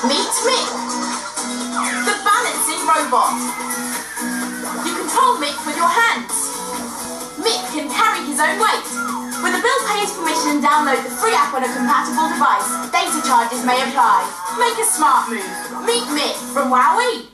Meet Mick, the balancing robot. You control Mick with your hands. Mick can carry his own weight. With a bill pay his permission and download the free app on a compatible device. Data charges may apply. Make a smart move. Meet Mick from WowWee.